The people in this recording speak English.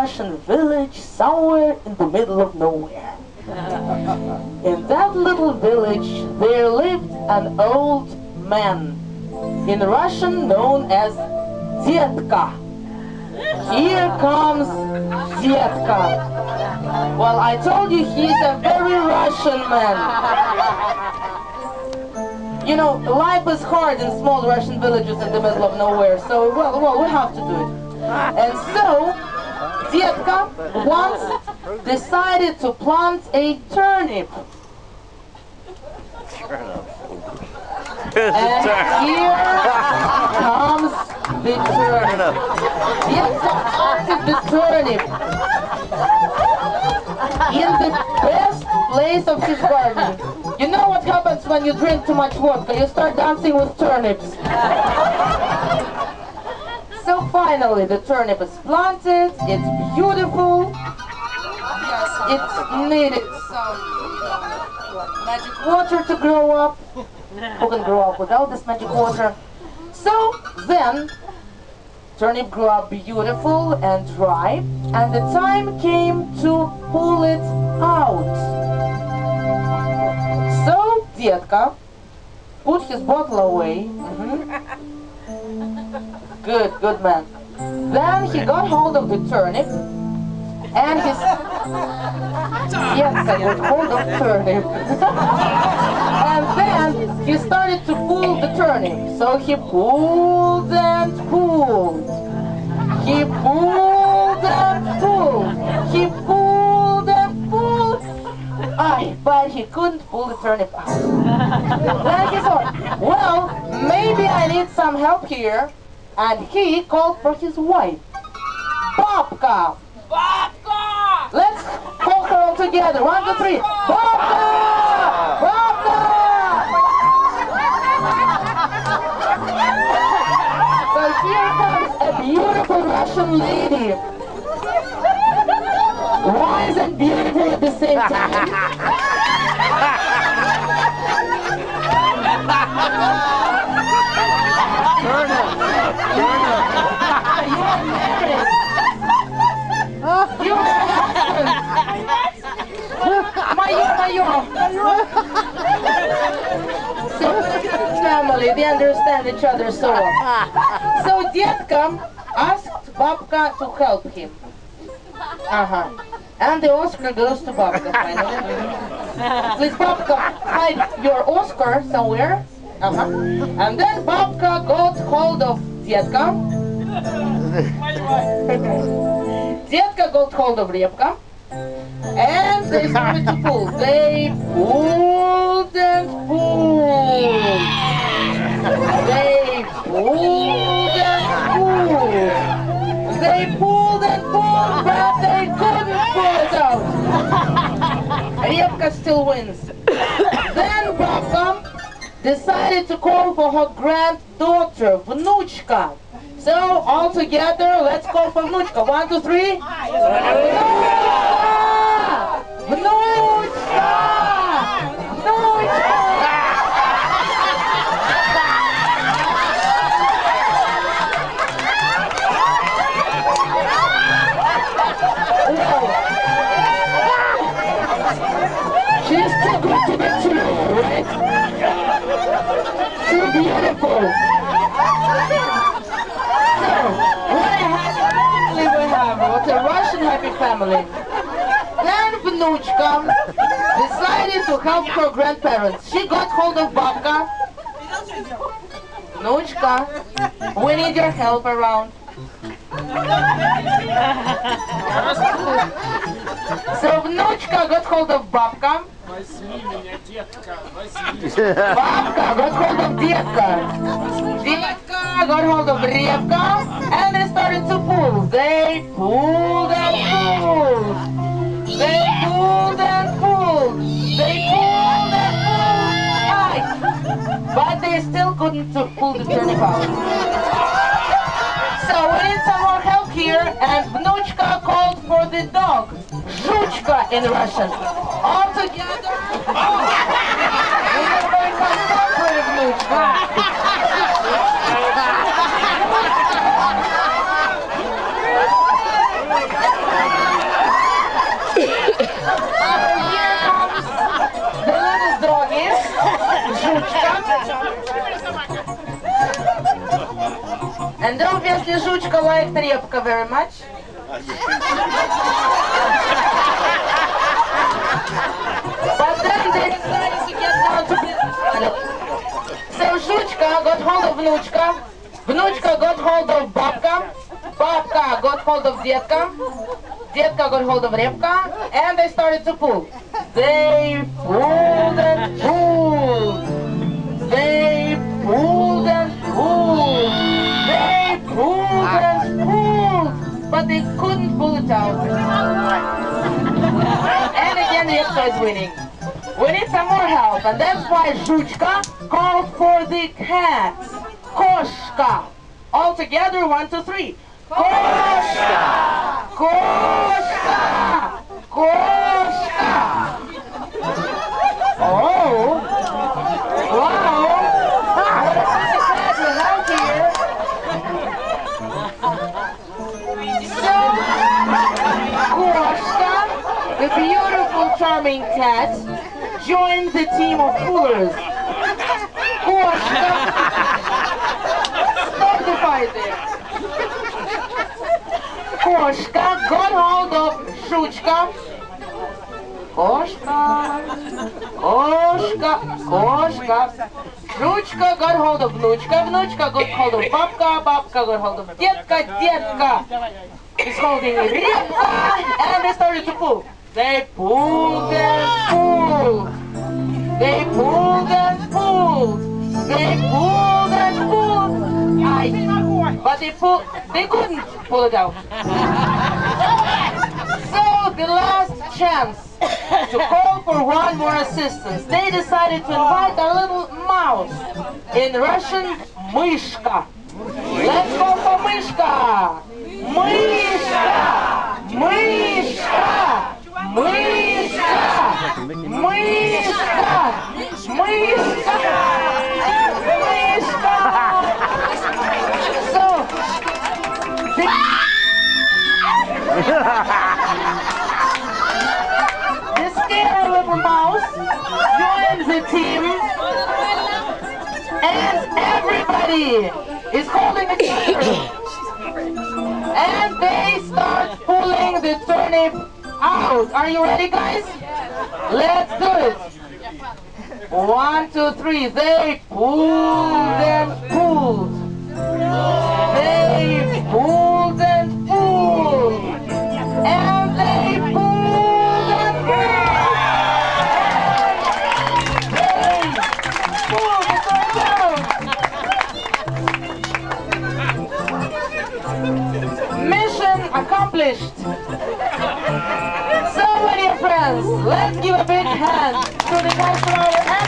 Russian village somewhere in the middle of nowhere. In that little village there lived an old man, in Russian known as Detka. Here comes Detka. Well, I told you he's a very Russian man. You know, life is hard in small Russian villages in the middle of nowhere, so, well, we have to do it. And so, Detka once decided to plant a turnip. And here comes the turnip. Detka planted the turnip in the best place of his garden. You know what happens when you drink too much vodka? You start dancing with turnips. So finally the turnip is planted, it's beautiful. Yes, it needed some, magic water to grow up. Who can grow up without this magic water? So then, turnip grew up beautiful and ripe, and the time came to pull it out. So Detka put his bottle away. Good man. Then he got hold of the turnip, and his Detka got hold of turnip. And then he started to pull the turnip. So he pulled and pulled. He pulled and pulled. He pulled and pulled. Aye, but he couldn't pull the turnip out. Then he thought, well, maybe I need some help here. And he called for his wife, Babka. Babka! Let's call her all together. 1, 2, 3. Babka! Babka! So here comes a beautiful Russian lady. Wise and beautiful at the same time. Turnip! You are married! You are husband! Mayo! So, family, they understand each other so well. So, Detka asked Babka to help him. And the Oscar goes to Babka, finally. Please, Babka, hide your Oscar somewhere. And then Babka got hold of Detka. Detka got hold of Repka. And they started to pull. They pulled and pulled. They pulled and pulled. They pulled and pulled, but they couldn't pull it out. Repka still wins. Then Babka decided to call for her granddaughter, Vnuchka. So, all together, let's call for Vnuchka. 1, 2, 3. Vnuchka! Vnuchka! She's too good to be true, right? Too beautiful. So, what a happy family we have. What a Russian happy family. Then Vnuchka decided to help her grandparents. She got hold of Babka. Vnuchka, we need your help around. So Vnuchka got hold of Babka. Babka got hold of Detka. Detka got hold of Repka, and they started to pull. They pulled and pulled. They pulled and pulled. They pulled and pulled. But they still couldn't pull the turnip out. So we need some more help here, and Vnuchka called for the dog, Zhuchka in Russian. All together. Everybody comes up for Vnuchka. Apparently, Zhuchka liked Repka very much. But then they decided to get down to business. So Zhuchka got hold of Vnuchka. Vnuchka got hold of Babka. Babka got hold of Detka. Detka got hold of Repka. And they started to pull. They pulled and pulled. They pulled and pulled. They pulled and pulled. But they couldn't pull it out. And again Repka is winning. We need some more help, and that's why Zhuchka called for the cats. Koshka. All together, 1, 2, 3. Koshka! Koshka! Koshka! Oh! Wow! What a cat we have here! So, Koshka, the beautiful, charming cat, joined the team of foolers. Koshka, stop the fight there. Koshka got hold of Zhuchka. Koshka, Koshka, Koshka. Zhuchka got hold of Vnuchka. Vnuchka got hold of Babka. Babka got hold of Detka. Detka is holding Repka. And they started to pull. They pulled and pulled. They pulled and pulled. They pulled and pulled. But they couldn't pull it out. So the last chance to call for one more assistance, they decided to invite a little mouse. In Russian, Myshka. Let's go for Myshka. Myshka. Myshka. Myshka! Myshka! Myshka! Myshka! So, the scary little mouse joins the team, and everybody is holding a together. And they start pulling the turnip out. Are you ready, guys? Let's do it. 1, 2, 3. They pulled and pulled. They pulled and pulled. And they pulled and pulled. They pulled it down. Mission accomplished. So, my dear friends, let's give a big hand to the cultural